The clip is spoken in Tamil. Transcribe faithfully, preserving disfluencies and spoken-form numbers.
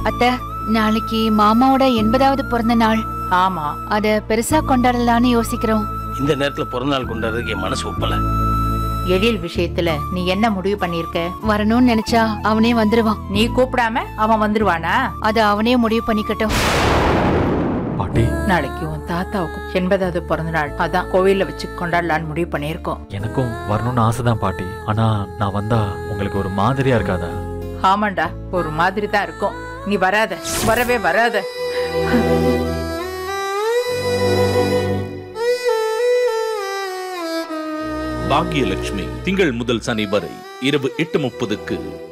அத்தை, நாளைக்கு மாமாவோட எண்பதாவது பிறந்த நாள். ஆமா, அத பெருசா கொண்டாடலான்னு யோசிக்கிறோம். இந்த நேரத்துல பிறந்த நாள் கொண்டாடுறதுக்கு என் மனசு ஒப்பல. எழில் விஷயத்துல நீ என்ன முடிவு பண்ணிருக்க? வரணும்னு நினைச்சா அவனே வந்துருவான். நீ கூப்பிடாம அவன் வந்துருவானா? அத அவனே முடிவு பண்ணிக்கட்டும். பாட்டி, நாளைக்கு உன் தாத்தாவுக்கு எண்பதாவது பிறந்த நாள், அதான் கோவில்ல வச்சு கொண்டாடலான்னு முடிவு பண்ணிருக்கோம். எனக்கும் வரணும்னு ஆசைதான் பாட்டி. ஆனா நான் வந்தா உங்களுக்கு ஒரு மாதிரியா இருக்காதா? ஆமாண்டா, ஒரு மாதிரி தான் இருக்கும். நீ வராத, வரவே வராத. பாக்கியலட்சுமி திங்கள் முதல் சனி வரை இரவு எட்டு முப்பதுக்கு